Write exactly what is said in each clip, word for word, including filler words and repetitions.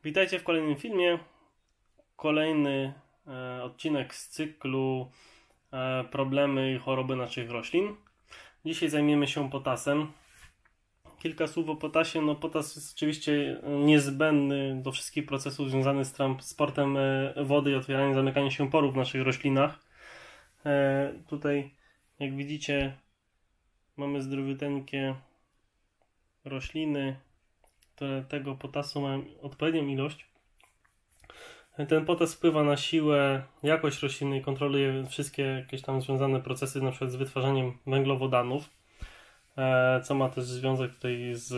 Witajcie w kolejnym filmie. Kolejny e, odcinek z cyklu e, problemy i choroby naszych roślin. Dzisiaj zajmiemy się potasem. Kilka słów o potasie. No, potas jest oczywiście niezbędny do wszystkich procesów związanych z transportem e, wody i otwieraniem, zamykaniem się porów w naszych roślinach. E, tutaj, jak widzicie, mamy zdrowiuteńkie rośliny, które tego potasu mają odpowiednią ilość. Ten potas wpływa na siłę, jakość rośliny i kontroluje wszystkie jakieś tam związane procesy, na przykład z wytwarzaniem węglowodanów, co ma też związek tutaj z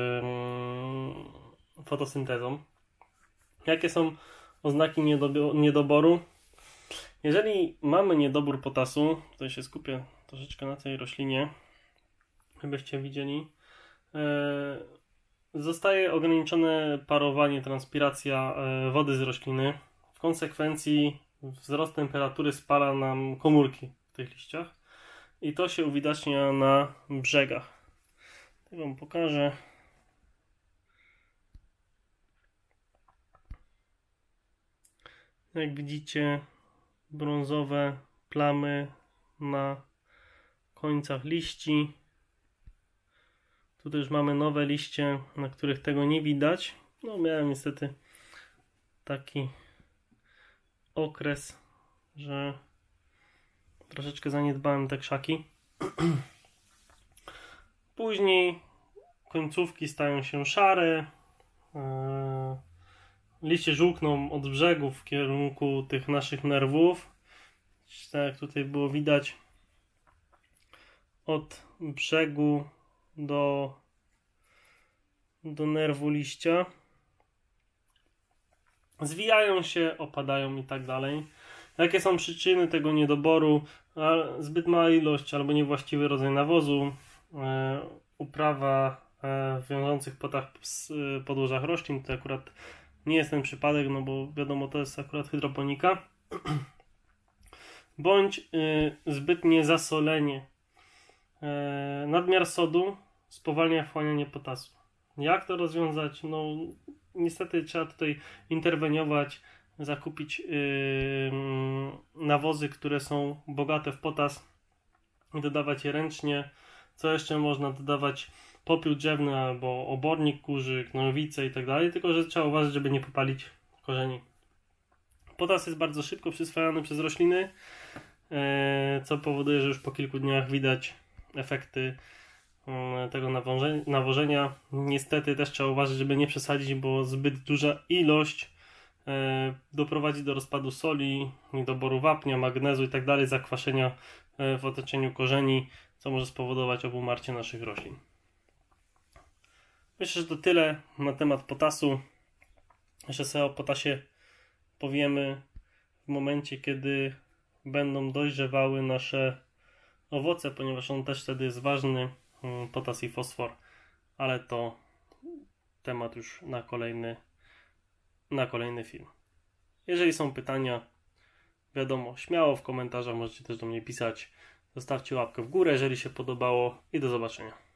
fotosyntezą. Jakie są oznaki niedoboru? Jeżeli mamy niedobór potasu, tutaj się skupię troszeczkę na tej roślinie, żebyście widzieli, zostaje ograniczone parowanie, transpiracja wody z rośliny. W konsekwencji wzrost temperatury spala nam komórki w tych liściach i to się uwidacznia na brzegach. Tak wam pokażę. Jak widzicie, brązowe plamy na końcach liści. Tu też mamy nowe liście, na których tego nie widać. No, miałem niestety taki okres, że troszeczkę zaniedbałem te krzaki. Później końcówki stają się szare. Liście żółkną od brzegów w kierunku tych naszych nerwów. Tak jak tutaj było widać, od brzegu do, do nerwu liścia. Zwijają się, opadają i tak dalej. Jakie są przyczyny tego niedoboru? Zbyt mała ilość albo niewłaściwy rodzaj nawozu, e, uprawa e, w wiążących potach e, podłożach roślin. To akurat nie jest ten przypadek, no bo wiadomo, to jest akurat hydroponika. Bądź e, zbytnie zasolenie. E, nadmiar sodu spowalnia wchłanianie potasu. Jak to rozwiązać? No niestety trzeba tutaj interweniować, zakupić yy, nawozy, które są bogate w potas i dodawać je ręcznie. Co jeszcze można dodawać? Popiół drzewny albo obornik kurzy, gnojowice i tak dalej, tylko że trzeba uważać, żeby nie popalić korzeni. Potas jest bardzo szybko przyswajany przez rośliny, yy, co powoduje, że już po kilku dniach widać efekty tego nawożenia. Niestety też trzeba uważać, żeby nie przesadzić, bo zbyt duża ilość e, doprowadzi do rozpadu soli, niedoboru wapnia, magnezu i tak dalej, zakwaszenia e, w otoczeniu korzeni, co może spowodować obumarcie naszych roślin. Myślę, że to tyle na temat potasu. Jeszcze sobie o potasie powiemy w momencie, kiedy będą dojrzewały nasze owoce, ponieważ on też wtedy jest ważny, potas i fosfor, ale to temat już na kolejny, na kolejny film. Jeżeli są pytania, wiadomo, śmiało w komentarzach możecie też do mnie pisać. Zostawcie łapkę w górę, jeżeli się podobało, i do zobaczenia.